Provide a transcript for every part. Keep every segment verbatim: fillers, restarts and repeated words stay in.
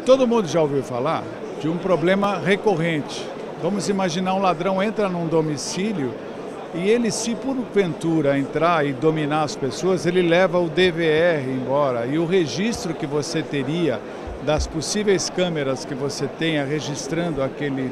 Todo mundo já ouviu falar de um problema recorrente. Vamos imaginar um ladrão entra num domicílio e ele, se porventura entrar e dominar as pessoas, ele leva o D V R embora. E o registro que você teria das possíveis câmeras que você tenha registrando aquele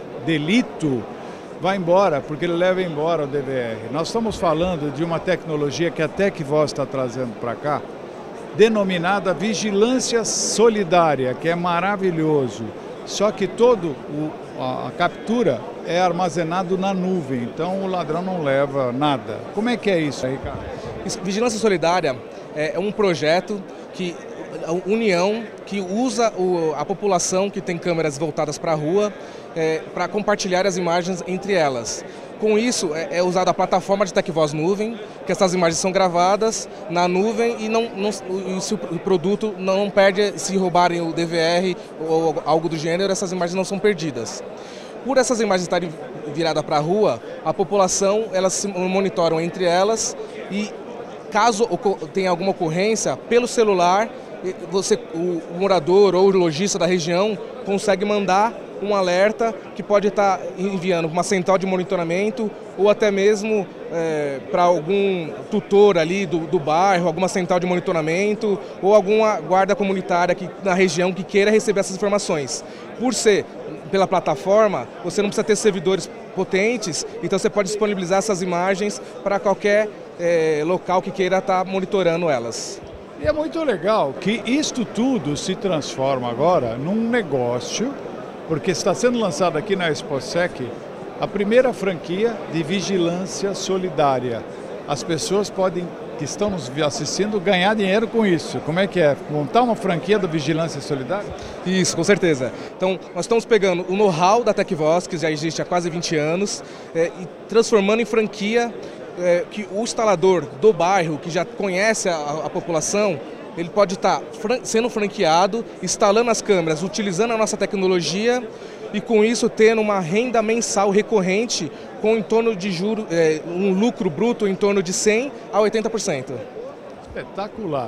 delito vai embora, porque ele leva embora o D V R. Nós estamos falando de uma tecnologia que a TecVoz está trazendo para cá, denominada vigilância solidária, que é maravilhoso. Só que todo o, a, a captura é armazenado na nuvem, então o ladrão não leva nada. Como é que é isso, Ricardo? Vigilância Solidária é um projeto que a União que usa o, a população que tem câmeras voltadas para a rua é, para compartilhar as imagens entre elas. Com isso, é, é usada a plataforma de TecVoz Nuvem, que essas imagens são gravadas na nuvem e, não, não, e se o produto não perde, se roubarem o D V R ou algo do gênero, essas imagens não são perdidas. Por essas imagens estarem viradas para a rua, a população, elas se monitoram entre elas e caso tenha alguma ocorrência, pelo celular, você, o morador ou o lojista da região consegue mandar um alerta que pode estar enviando para uma central de monitoramento ou até mesmo é, para algum tutor ali do, do bairro, alguma central de monitoramento ou alguma guarda comunitária que, na região que queira receber essas informações. Por ser pela plataforma, você não precisa ter servidores potentes, então você pode disponibilizar essas imagens para qualquer é, local que queira estar monitorando elas. E é muito legal que isto tudo se transforma agora num negócio, porque está sendo lançado aqui na ExpoSec a primeira franquia de vigilância solidária. As pessoas podem, que estão nos assistindo, ganhar dinheiro com isso. Como é que é? Montar uma franquia da vigilância solidária? Isso, com certeza. Então, nós estamos pegando o know-how da TecVoz, que já existe há quase vinte anos, é, e transformando em franquia é, que o instalador do bairro, que já conhece a, a população, ele pode estar sendo franqueado, instalando as câmeras, utilizando a nossa tecnologia e com isso tendo uma renda mensal recorrente com em torno de juros, é, um lucro bruto em torno de cem a oitenta por cento. Espetacular.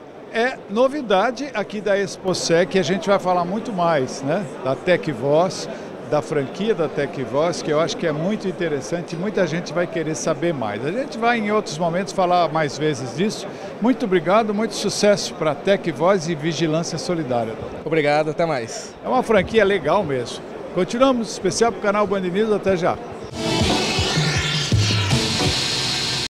É novidade aqui da ExpoSec, a gente vai falar muito mais, né, da TecVoz, da franquia da TecVoz, que eu acho que é muito interessante e muita gente vai querer saber mais. A gente vai em outros momentos falar mais vezes disso. Muito obrigado, muito sucesso para a TecVoz e Vigilância Solidária. Obrigado, até mais. É uma franquia legal mesmo. Continuamos, especial para o canal Band News, até já.